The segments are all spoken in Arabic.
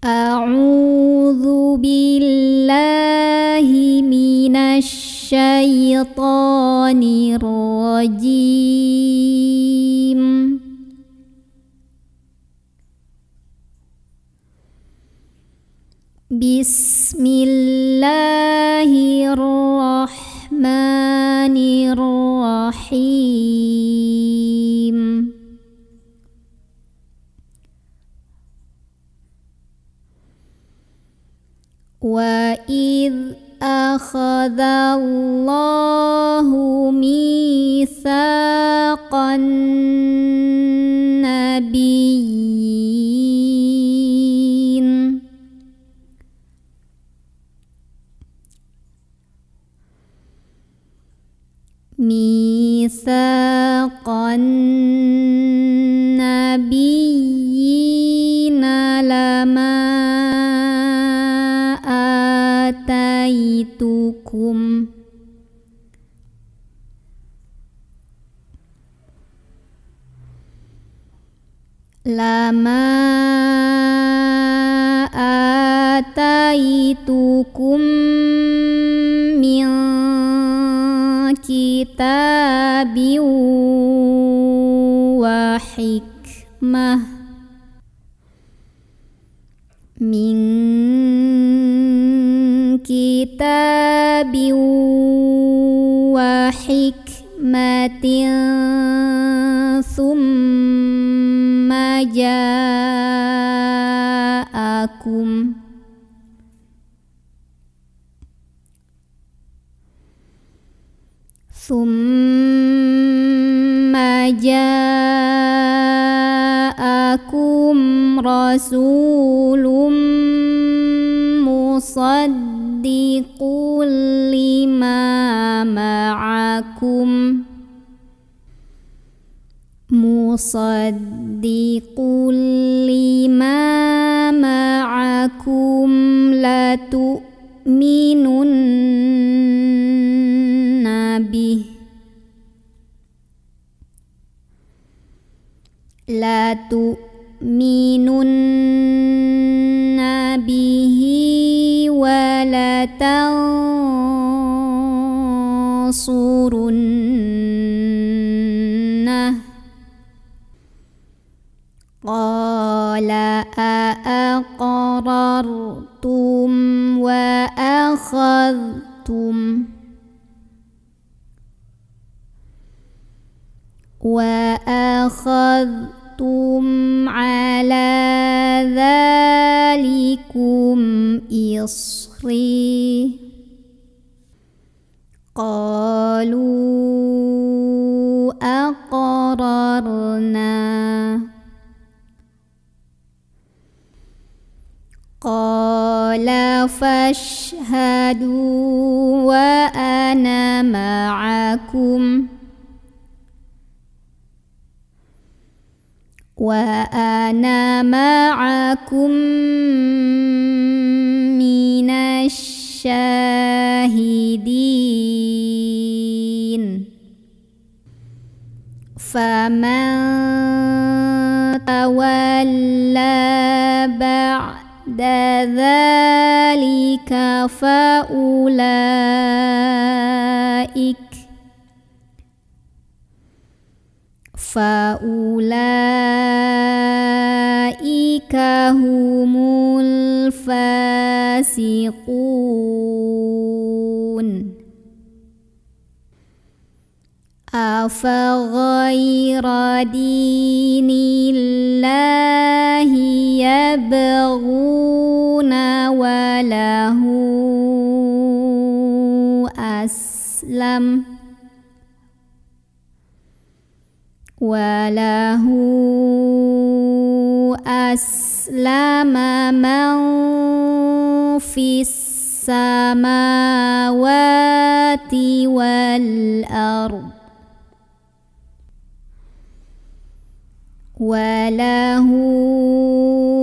أعوذ بالله من الشيطان الرجيم. بسم الله الرحمن الرحيم. وَإِذْ أَخَذَ اللَّهُ مِيثَاقَ النَّبِيِّينَ لَمَا آتَيْتُكُمْ مِنْ كِتَابٍ وَحِكْمَةٍ ثُمَّ جاءكم رسول مصدق لما معكم لَتُؤْمِنُنَّ بِهِ وَلَتَنصُرُنَّهُ قَالَ أَأَقْرَرْتُمْ وَأَخَذْتُمْ عَلَى ذَلِكُمْ إِصْرِي قَالُوا أَقْرَرْنَا قَالَ فَاشْهَدُوا وَأَنَا مَعَكُمْ مِنَ الشَّاهِدِينَ فَمَنْ تَوَلَّى بَعْدَ ذَلِكَ فَأُولَئِكَ هُمُ الْفَاسِقُونَ. أَفَغَيْرَ دِينِ اللَّهِ يَبْغُونَ وَلَهُ أَسْلَمَ مَنْ فِي السَّمَاوَاتِ وَالْأَرْضِ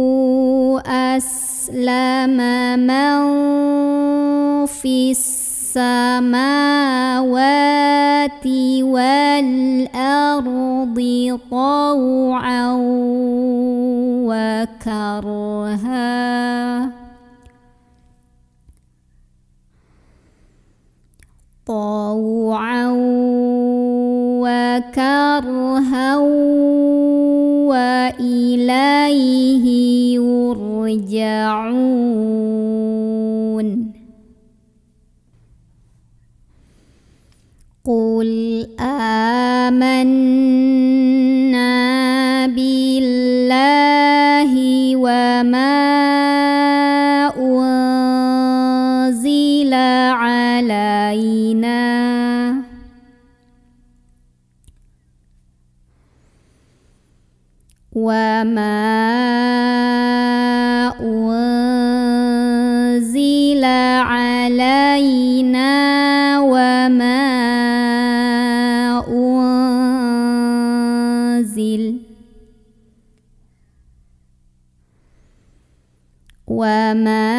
أَسْلَمَ مَنْ فِي السماوات والأرض طوعا وكرها وإليه يرجعون قل آمنا بالله وما أنزل علينا وما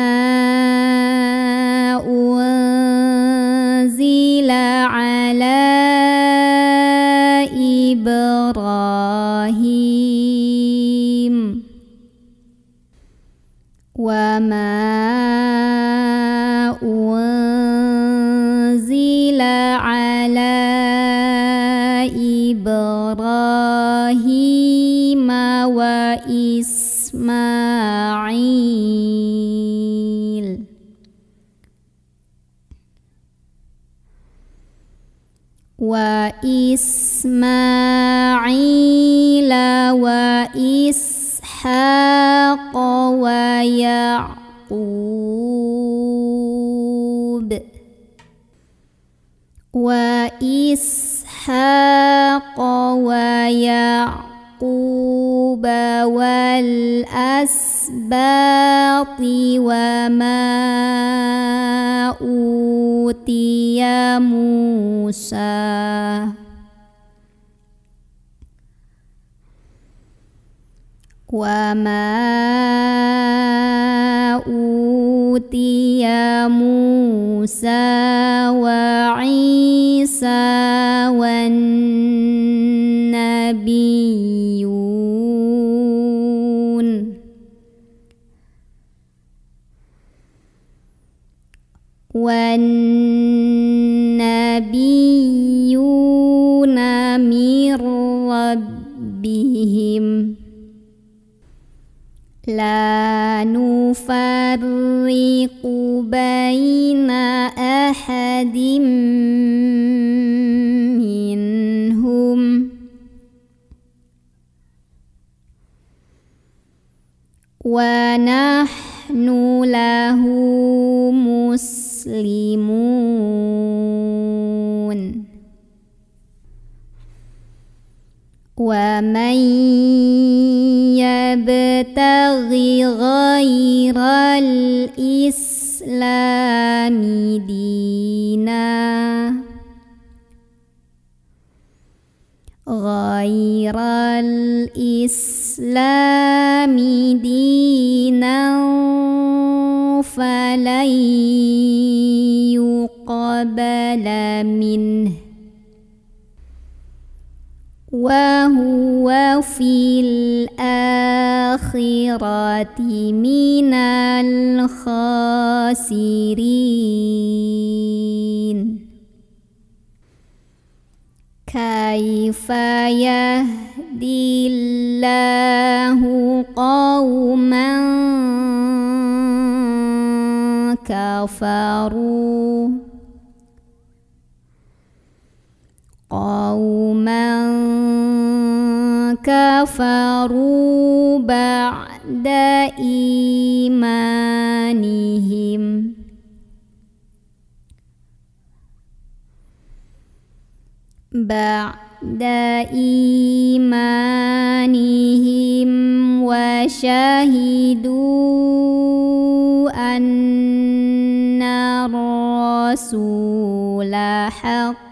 أنزل على إبراهيم وما أنزل على إبراهيم وإسماعيل وإسحاق ويعقوب والأسباط وما أوتي موسى وعيسى والنبيون من ربهم لا نفرق بين أحد منهم ونحن له مسلمون ومن يبتغ غير الإسلام دينا فلن يقبل منه وهو في الآخرة من الخاسرين كيف يهدي الله قوما كفروا بعد إيمانهم وشهدوا أن الرسول حق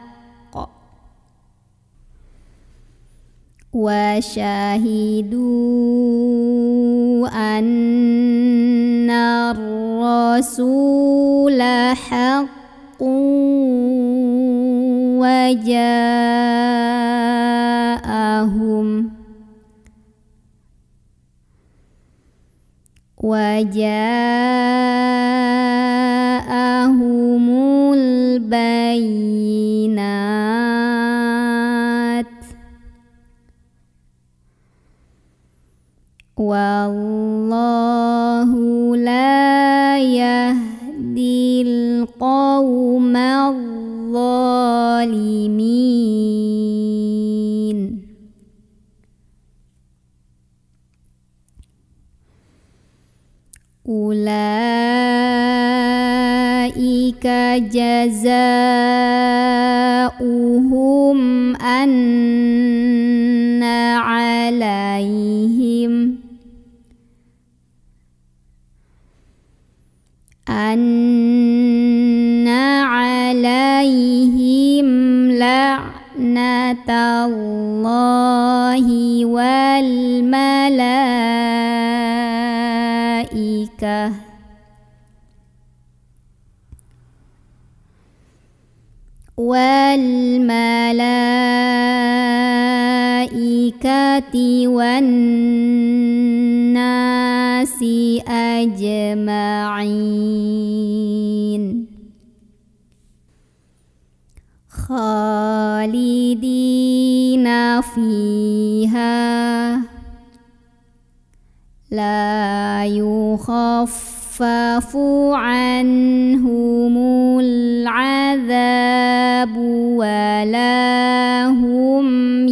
waja'ahumul bayyinat wallahu la yahdil qawmal zalimin. Ulaika jazaa'uhum anna 'alaihim la'natallahi wal malaikah wan nasi ajma'in khalidina fiha la yukhaffafu anhumul adzabu wa la hum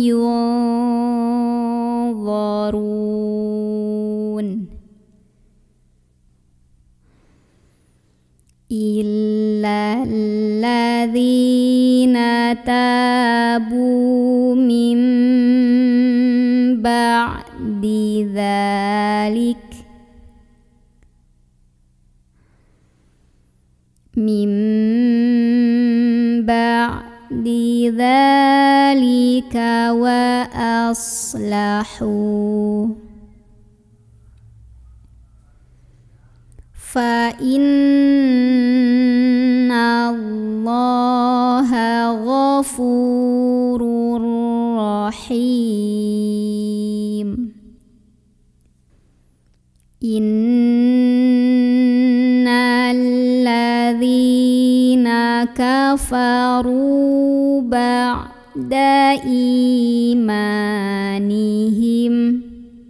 yunzarun illa alladzina tabu min ba'di dzalik wa aslahu fa inna Allaha ghafurur rahim. Innal ladzina kafaru ba'da imanihim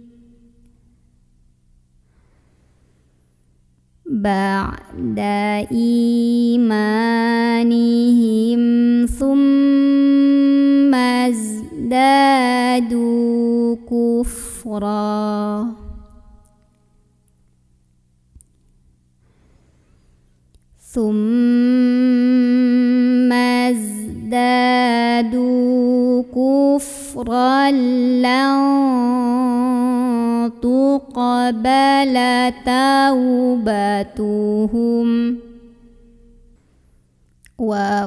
thumma zdadu kufra lan tuqbala taubatuhum wa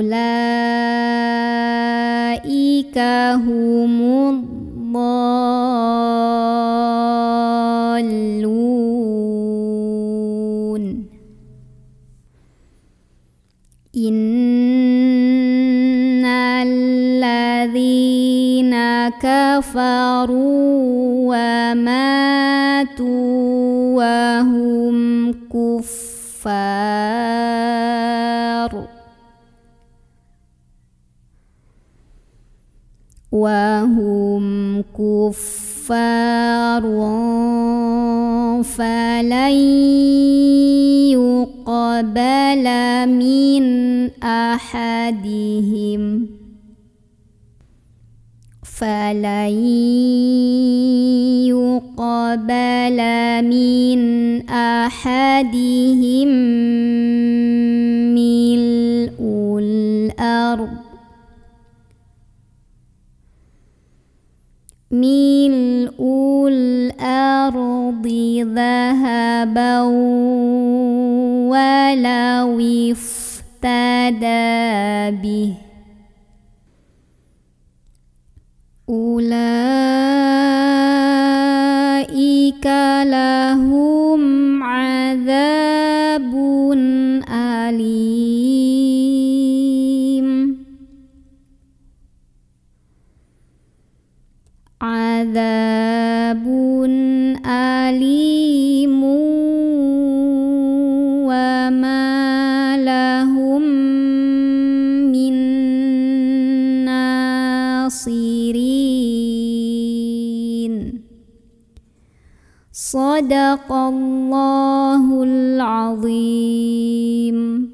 ulaika humud dhallun. Innal ladzina kafaru wa matu wa hum kuffar falan yuqbala min ahadihim mil'ul ardi dhahaban walau iftada bih. Ulaika lahum adzabun alim adzabun alim wa ma lahum min nasirin. Shadaqallahul azim.